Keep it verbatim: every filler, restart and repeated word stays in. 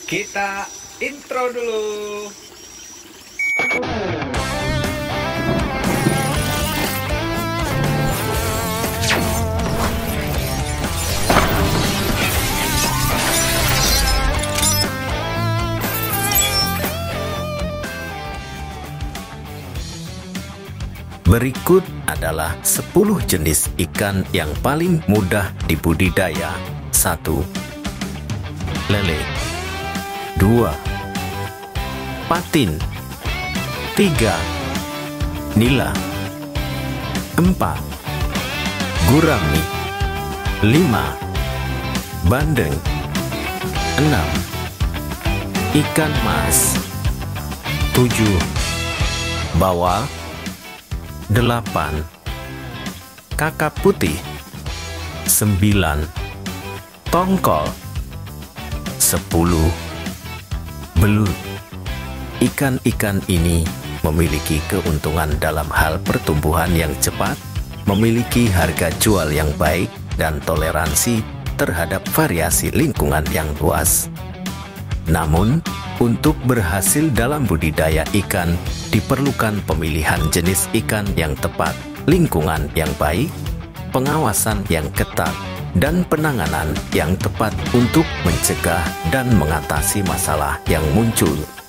Kita intro dulu. Berikut adalah sepuluh jenis ikan yang paling mudah dibudidaya. Satu. Lele. Dua. Patin. Tiga. Nila. Empat. Gurami. Lima. Bandeng. Enam. Ikan mas. Tujuh. Bawal. Delapan. Kakap putih. Sembilan. Tongkol. Sepuluh. Belut. Ikan-ikan ini memiliki keuntungan dalam hal pertumbuhan yang cepat, memiliki harga jual yang baik, dan toleransi terhadap variasi lingkungan yang luas. Namun, untuk berhasil dalam budidaya ikan, diperlukan pemilihan jenis ikan yang tepat, lingkungan yang baik, pengawasan yang ketat, dan penanganan yang tepat untuk mencegah dan mengatasi masalah yang muncul.